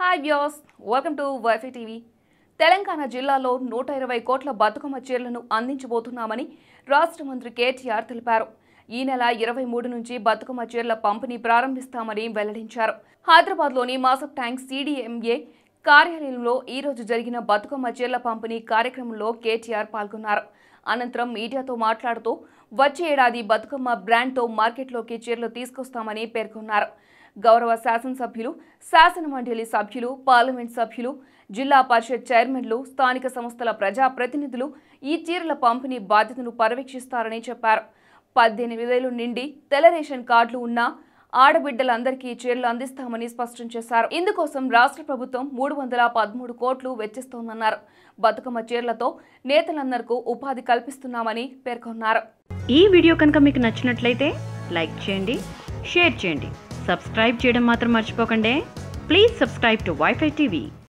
Hi viewers, welcome to wifi TV. Telangana జిల్లాలో 120 కోట్ల బతుకమ్మ చీరలను అందించబోతున్నామని రాష్ట్ర మంత్రి కేటీఆర్ తెలిపారు. ఈ నెల 23 నుంచి బతుకమ్మ చీరల పంపిణీ ప్రారంభిస్తామని వెల్లడించారు. హైదరాబాద్లోని మాసప్ ట్యాంక్ CDMA కార్యాలయంలో ఈ రోజు జరిగిన బతుకమ్మ చీరల పంపిణీ కార్యక్రమంలో కేటీఆర్ పాల్గొన్నారు. అనంతరం మీడియాతో మాట్లాడుతూ వచ్చే ఏడాది బతుకమ్మ బ్రాండ్తో మార్కెట్లోకి చీరలు తీసుకొస్తామని పేర్కొన్నారు. గౌరవ శాసనసభ్యులు, శాసన మండలి సభ్యులు, పార్లమెంట్ సభ్యులు, జిల్లా పరిషత్ చైర్మన్లు, స్థానిక సంస్థల ప్రజాప్రతినిధులు ఈ చీరల పంపిణీ బాధ్యతను పర్యవేక్షిస్తారని చెప్పారు. 18,000 నిండి తెల్ల రేషన్ కార్డులు ఉన్న ఆడబిడ్డలందరికీ చీరలు అందిస్తామని స్పష్టం చేశారు. ఇందుకోసం రాష్ట్ర ప్రభుత్వం 313 కోట్లు వెచ్చిస్తోందన్నారు. బతుకమ్మ చీరలతో నేతలందరికీ ఉపాధి కల్పిస్తున్నామని పేర్కొన్నారు. ఈ వీడియో కనుక మీకు నచ్చినట్లయితే లైక్ చేయండి, షేర్ చేయండి, సబ్స్క్రైబ్ చేయడం మాత్రం మర్చిపోకండి. Please subscribe to wifi TV.